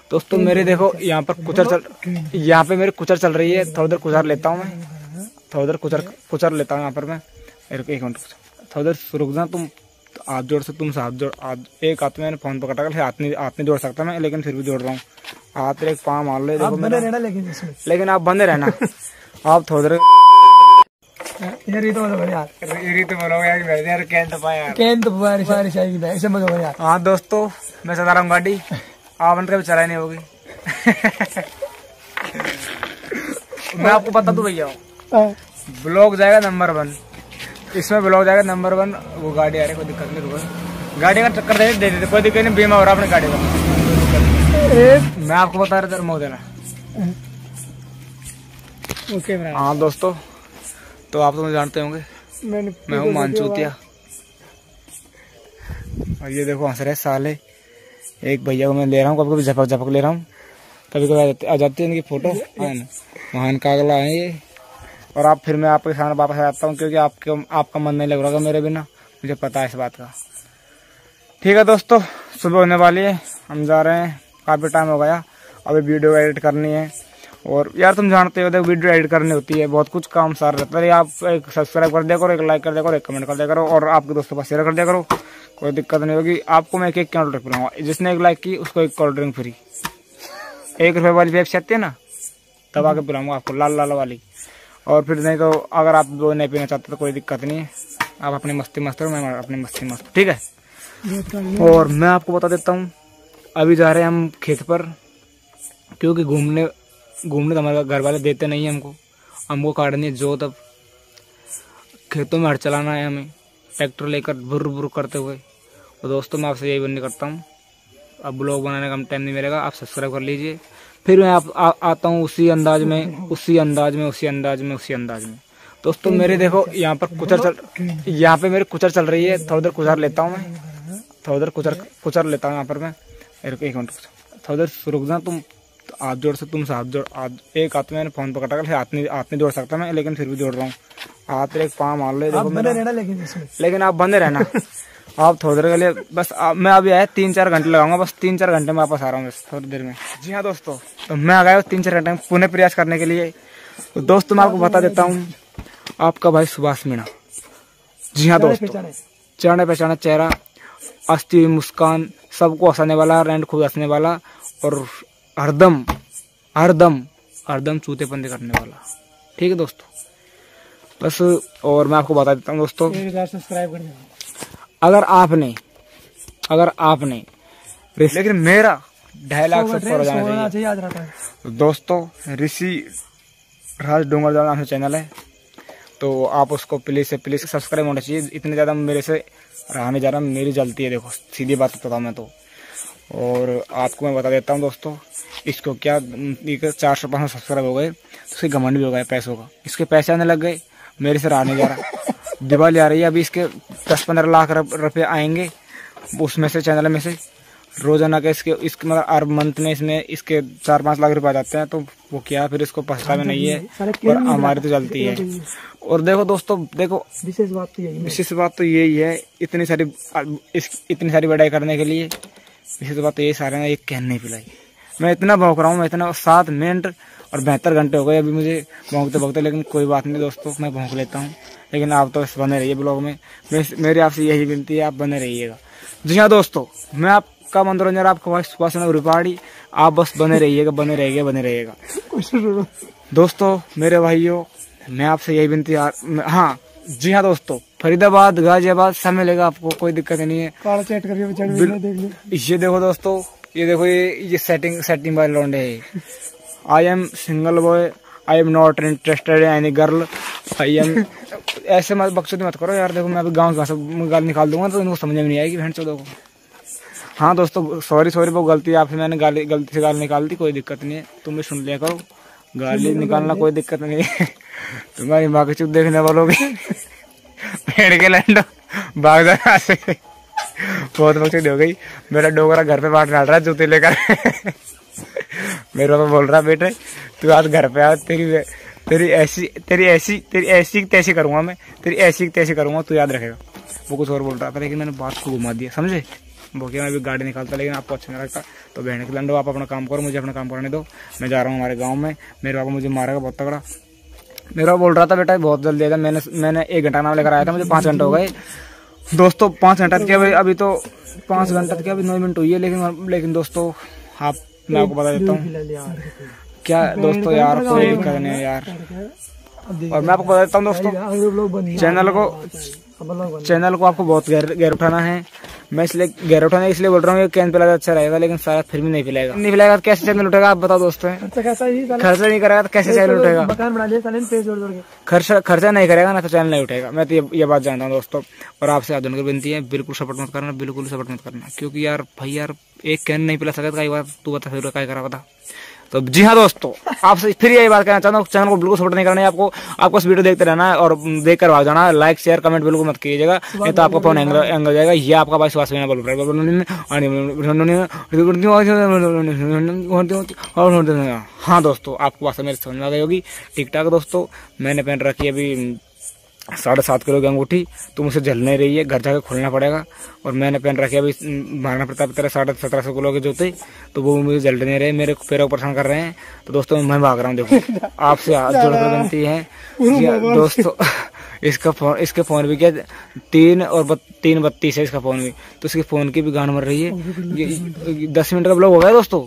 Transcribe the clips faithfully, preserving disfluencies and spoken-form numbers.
दोस्तों मेरे देखो यहाँ पर कुचर चल यहाँ पे मेरी कुचर चल रही है। थोड़ी देर कुचर लेता हूँ मैं, थोड़ी देर कुचर कुचर लेता हूँ यहाँ पर मैं। एक मिनट थोड़ी देर रुक जा तुम। हाथ जोड़ से तुमसे हाथ जोड़ हाथ एक हाथ मैंने फोन पकड़ा कर हाथ नहीं हाथ नहीं जोड़ सकता मैं, लेकिन फिर भी जोड़ रहा हूँ। हाथ एक पाँव मान लो देखो मेरा, लेकिन लेकिन आप बंदे रहना। आप थोड़ी देर यार ये तो बोलो यार, ये तो बोलो यार यार कैन तो पाया कैन तो बारिश बारिश आएगी ना, ऐसे मत हो यार। हाँ दोस्तों मैं चला रहा हूँ गाड़ी, आप कभी चलाई नहीं होगी। मैं आपको बता दूं भैया, ब्लॉग जाएगा नंबर वन, इसमें ब्लॉग जाएगा नंबर वन। वो गाड़ी आ रही, कोई दिक्कत नहीं, रुको गाड़ी का टक्कर दे दे देते, कोई दिक्कत नहीं, बीमा हो रहा अपनी गाड़ी का। मैं आपको बता रहा था मोह देना। ओके हाँ दोस्तों, तो आप तो मुझे जानते होंगे, मैं हूँ मानचूतिया। और ये देखो हंस रहे साले, एक भैया को मैं ले रहा हूँ, कभी कभी झपक झपक ले रहा हूँ, कभी कभी आ जाती है इनकी फोटो। महान कागला है ये। और आप फिर मैं आपके सामने वापस आ जाता हूँ, क्योंकि आपके आपका मन नहीं लग रहा मेरे बिना, मुझे पता है इस बात का। ठीक है दोस्तों, सुबह होने वाली है, हम जा रहे हैं, काफ़ी टाइम हो गया, अभी वीडियो एडिट करनी है। और यार तुम जानते हो, देखो वीडियो एडिट करनी होती है, बहुत कुछ काम सार रहता है। आप एक सब्सक्राइब कर दिया करो, एक लाइक कर दिया करो, एक कमेंट कर दिया करो, और आपके दोस्तों के पास शेयर कर दिया करो, कोई दिक्कत नहीं होगी। आपको मैं एक एक कोल्ड ड्रिंक पिलाऊंगा, जिसने एक लाइक की उसको एक कोल्ड ड्रिंक फ्री। एक रुपये वाली पेप्सी आती है ना, तब आके पिलाऊंगा आपको, लाल लाल वाली। और फिर नहीं तो अगर आप वो नहीं पीना चाहते तो कोई दिक्कत नहीं है, आप अपनी मस्ती मस्त हो, मैं अपनी मस्ती मस्त, ठीक है। और मैं आपको बता देता हूँ, अभी जा रहे हैं हम खेत पर, क्योंकि घूमने घूमने तो हमारे घर वाले देते नहीं है हमको, हमको काटनी है जोत। अब खेतों में हट चलाना है हमें, ट्रैक्टर लेकर बुर बुर करते हुए। और दोस्तों मैं आपसे यही विनती करता हूँ, अब ब्लॉग बनाने का टाइम नहीं मिलेगा, आप सब्सक्राइब कर लीजिए। फिर मैं आप आ, आता हूँ उसी अंदाज में उसी अंदाज में उसी अंदाज में उसी अंदाज में। दोस्तों मेरे देखो यहाँ पर कुचर चल यहाँ पे मेरी कुचर चल रही है, थोड़ी देर कुचर लेता हूँ मैं, थोड़ी देर कुचर कुचर लेता हूँ यहाँ पर मैं। एक मिनट थोड़ी देर रुक जा तुम। हाथ जोड़ से तुमसे हाथ जोड़ हाथ एक हाथ मैंने फोन पकड़ा कर हाथ नहीं हाथ नहीं जोड़ सकता मैं, लेकिन फिर भी जोड़ रहा हूँ। हाथ एक पाँव मान लो देखो मेरा, लेकिन लेकिन आप बंदे रहना। आप थोड़ी देर के लिए बस आ, मैं अभी आया तीन चार घंटे लगाऊंगा, बस तीन चार घंटे में वापस आ रहा हूँ बस थोड़ी देर में। जी हाँ दोस्तों, तो मैं आ गया तीन चार घंटे में पुनः प्रयास करने के लिए। तो दोस्तों मैं आपको बता देता हूँ, आपका भाई सुभाष मीणा। जी हाँ दोस्तों, चढ़ने पहचाने चेहरा, अस्थि मुस्कान, सबको हंसाने वाला, रैंड खुद हंसने वाला, और हरदम हरदम हरदम चूतेपंदी करने वाला। ठीक है दोस्तों, बस। और मैं आपको बता देता हूँ दोस्तों, सब्सक्राइब कर देना अगर आपने अगर आपने लेकिन मेरा ढाई लाख सब्सक्राइबर जाना चाहिए याद रहता है। तो दोस्तों ऋषि राज डोंगरदार नाम से चैनल है, तो आप उसको प्लीज से प्लीज सब्सक्राइब होना चाहिए। इतने ज्यादा मेरे से रहा नहीं जा रहा, मेरी जलती है, देखो सीधी बात बताता हूँ मैं तो। और आपको मैं बता देता हूँ दोस्तों, इसको क्या चार सौ पाँच सौ सब्सक्राइब हो गए तो इसके घमंड भी हो गए पैसों का, इसके पैसे आने लग गए, मेरे से रहा नहीं जा रहा। दिवाली आ रही है, अभी इसके दस पंद्रह लाख रुपए आएंगे उसमें से, चैनल में से रोजाना के इसके इसके मतलब हर मंथ में इसमें इसके चार पाँच लाख रुपए आ जाते हैं। तो वो क्या फिर इसको पछता में नहीं है, और हमारी तो चलती है। और देखो दोस्तों, देखो विशेष बात तो यही विशेष बात तो यही है, इतनी सारी इस इतनी सारी बढ़ाई करने के लिए विशेष बात तो यही सारे ने एक कैन नहीं पिलाई। मैं इतना भौंक रहा हूँ, मैं इतना सात मिनट और बहत्तर घंटे हो गए अभी मुझे भौंकते भौंकते, लेकिन कोई बात नहीं दोस्तों, मैं भौंक लेता हूँ। लेकिन आप तो बने रहिए ब्लॉग में, मेरी आपसे यही विनती है, आप बने रहिएगा। जी हाँ दोस्तों, मैं आपका मनोरंजन, आपका भाई सुभाष रिपाड़ी, आप बस बने रहिएगा बने रहिएगा बने रहिएगा दोस्तों मेरे भाइयों। मैं आपसे यही विनती, हाँ जी हाँ दोस्तों, फरीदाबाद गाजियाबाद सब मिलेगा आपको, कोई दिक्कत नहीं है। काला चैट करके ये देखो दोस्तों, ये देखो ये ये सेटिंग सेटिंग वाले लौंडे है। I am single boy, I am not interested in any girl, I am ऐसे मत बकचोदी मत करो यार। देखो मैं अभी गाँव से गाल निकाल दूंगा तो इनको समझ में नहीं आएगी, बहन चोदों को। हाँ दोस्तों सॉरी सॉरी, वो गलती आपसे, मैंने गाली गलती से गाल निकाल दी, कोई दिक्कत नहीं है, तुम भी सुन लिया करो, गाली निकालना कोई दिक्कत नहीं है। तुम्हारी माँ के चुप देखने वालों की पेड़ के लंडो भाग जा से बहुत बकचोदी हो गई। मेरा डोगरा घर पे बांट डाल रहा है जूते लेकर। मेरे को बोल रहा बेटे तू आज घर पे आ, तेरी तेरी ऐसी तेरी ऐसी तेरी ऐसी तैसी करूंगा मैं, तेरी ऐसी तैसी करूंगा, तू याद रखेगा। वो कुछ और बोल रहा था, लेकिन मैंने बात को घुमा दिया, समझे। भूखे मैं भी गाड़ी निकालता, लेकिन आपको अच्छा नहीं लगता तो बहन के लंडो आप अपना काम करो, मुझे अपना काम करने दो। मैं जा रहा हूँ हमारे गाँव में, मेरे पापा मुझे मारेगा बहुत तगड़ा। मेरा बोल रहा था बेटा बहुत जल्दी आएगा, मैंने मैंने एक घंटा नाम लेकर आया था, मुझे पाँच घंटे हो गए दोस्तों। पाँच घंटा क्या अभी तो पाँच घंटा क्या अभी नौ मिनट हुई है, लेकिन लेकिन दोस्तों आप मैं आपको बता देता हूँ क्या दोस्तों यार, कोई दिक्कत नहीं है यार। और मैं आपको बता देता हूँ दोस्तों, चैनल को चैनल को आपको बहुत गैर गैर उठाना है। मैं इसलिए गैर उठाना है इसलिए बोल रहा हूँ कि कैन पिलाया अच्छा रहेगा, लेकिन शायद फिर भी नहीं पिलाएगा। नहीं पिलाएगा तो कैसे चैनल उठेगा आप बताओ दोस्तों। खर्चा नहीं करेगा तो कैसे चैनल उठेगा? खर्चा खर्चा नहीं करेगा ना तो चैनल नहीं उठेगा। मैं तो ये, ये बात जानता हूँ दोस्तों। और आपसे हाथ जोड़कर विनती है, बिल्कुल सपोर्ट मत करना, बिल्कुल सपोर्ट मत करना, क्योंकि यार भाई यार एक कैन नहीं पिला सकता, कई बार तू बता फिर क्या करा बता। तो जी हाँ दोस्तों, आपसे फिर यही बात कहना चाहता हूँ, चैनल को बिल्कुल सपोर्ट नहीं करना है आपको। आपको इस वीडियो देखते रहना है और देख कर भाग जाना है। लाइक शेयर कमेंट बिल्कुल मत कीजिएगा, नहीं तो आपका फोन हैंग हो जाएगा। ये आपका भाई सुभाष बोल रहा है। हाँ दोस्तों, आपको बात मेरे समझ में आ गई होगी। ठीक ठाक दोस्तों, मैंने पहन रखी है अभी साढ़े सात किलो की अंगूठी, तो मुझे झल नहीं रही है, घर जाकर खोलना पड़ेगा। और मैंने पहन रखे अभी महाराणा प्रताप की तरह साढ़े सत्रह सौ किलो के जूते, तो वो मुझे जल नहीं रहे, मेरे पैरों को परेशान कर रहे हैं। तो दोस्तों मैं भाग रहा हूँ, देखो आपसे हाथ जोड़कर विनती है दोस्तों। इसका फोन इसके फोन भी क्या तीन और बत, तीन बत्तीस है इसका फोन भी, तो इसके फोन की भी गान मर रही है। ये दस मिनट का ब्लॉग हो गया दोस्तों।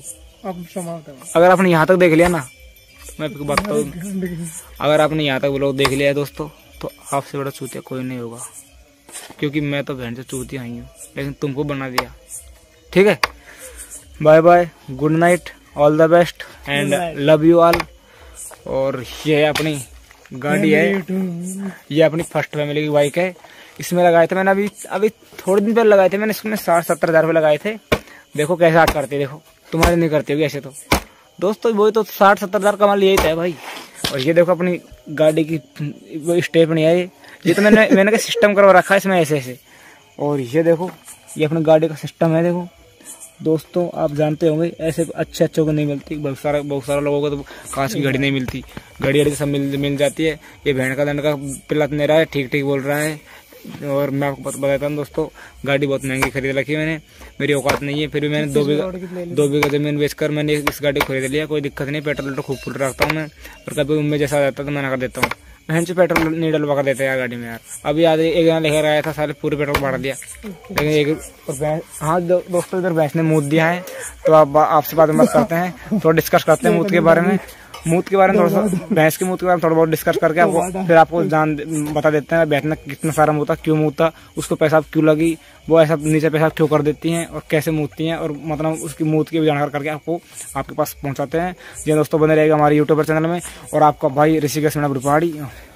अगर आपने यहाँ तक देख लिया ना, मैं आपको बात बताऊँ, अगर आपने यहाँ तक ब्लॉग देख लिया है दोस्तों, तो आपसे बड़ा चूतिया कोई नहीं होगा, क्योंकि मैं तो बहन से चूतिया आई हूँ, लेकिन तुमको बना दिया। ठीक है, bye bye, good night, all the best and love you all. और ये अपनी गाड़ी है, ये अपनी फर्स्ट फैमिली की बाइक है। इसमें लगाए थे मैंने अभी अभी थोड़े दिन पहले लगाए थे मैंने, इसमें साठ सत्तर हजार रुपये लगाए थे। देखो कैसे आठ करते, देखो तुम्हारे नहीं करती होगी ऐसे तो दोस्तों, वही तो साठ सत्तर हजार का माल यही था भाई। और ये देखो अपनी गाड़ी की वो स्टेप नहीं है, ये तो मैंने मैंने का सिस्टम करवा रखा है इसमें ऐसे ऐसे। और ये देखो ये अपनी गाड़ी का सिस्टम है। देखो दोस्तों, आप जानते होंगे ऐसे अच्छे अच्छों को नहीं मिलती, बहुत सारा बहुत सारे लोगों को तो कांच की घड़ी नहीं मिलती, घड़ी घड़ी सब मिल मिल जाती है। ये भेड़ का दंड का पिलत नहीं रहा है, ठीक ठीक बोल रहा है। और मैं आपको बताता हूँ दोस्तों, गाड़ी बहुत महंगी खरीद रखी है मैंने, मेरी औकात नहीं है, फिर भी मैंने दो बीघा दो बीघा जमीन बेचकर मैंने इस गाड़ी को खरीद लिया। कोई दिक्कत नहीं, पेट्रोल तो खूब फुल रखता हूँ मैं, और कभी उनमें जैसा आ जाता है तो मैं ना कर देता हूँ। बहन से पेट्रोल नहीं डलवा कर देते यार गाड़ी में यार। अभी आज एक जना लेकर आया था, सारे पूरे पेट्रोल बढ़ा दिया, लेकिन एक हाँ दो, दोस्तों इधर भैंस ने मूत दिया है, तो आप आपसे बात मत करते हैं, थोड़ा डिस्कस करते हैं मूत के बारे में। मूत के बारे में थोड़ा सा, भैंस के मूत के बारे में थोड़ा बहुत डिस्कस करके आपको फिर आपको जान बता देते हैं भैंस ने कितना सारा मूता, क्यों मूता, उसको पैसा क्यों लगी, वो ऐसा नीचे पैसा क्यों कर देती हैं और कैसे मूतती हैं, और मतलब उसकी मूत की भी जानकारी करके आपको आपके पास पहुंचाते हैं। जी दोस्तों, बने रहेगा हमारे यूट्यूबर चैनल में। और आपका भाई ऋषिकेश मीणा पहाड़ी।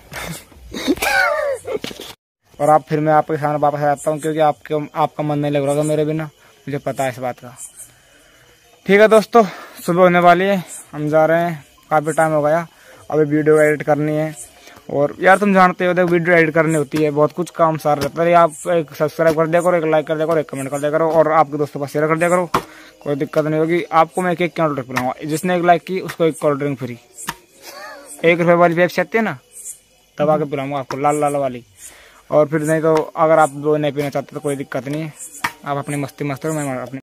और आप फिर मैं आपके सामने वापस आ जाता हूँ, क्योंकि आपके आपका मन नहीं लग रहा था मेरे बिना, मुझे पता है इस बात का। ठीक है दोस्तों, सुबह होने वाली है, हम जा रहे हैं, काफी टाइम हो गया, अभी वीडियो एडिट करनी है। और यार तुम जानते हो देखो, वीडियो एडिट करनी होती है, बहुत कुछ काम सार रहता है। आप एक सब्सक्राइब कर दिया करो, एक लाइक कर दिया करो, एक कमेंट कर दिया करो, और आपके दोस्तों को शेयर कर दिया करो, कोई दिक्कत नहीं होगी। आपको मैं एक एक कोल्ड ड्रिंक पिलाऊंगा, जिसने एक लाइक की उसको एक कोल्ड ड्रिंक फ्री। एक रुपये वाली पेप्सी आती है ना, तब आके पिलाऊंगा आपको, लाल लाल वाली। और फिर नहीं तो अगर आप वो नहीं पीना चाहते तो कोई दिक्कत नहीं है, आप अपनी मस्ती मस्त करो, मैं अपनी